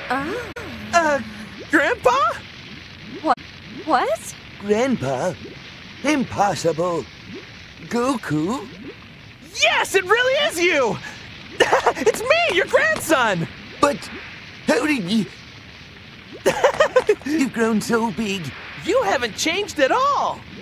Grandpa? What? Grandpa? Impossible. Goku? Yes, it really is you! It's me, your grandson! But how did you... You've grown so big. You haven't changed at all!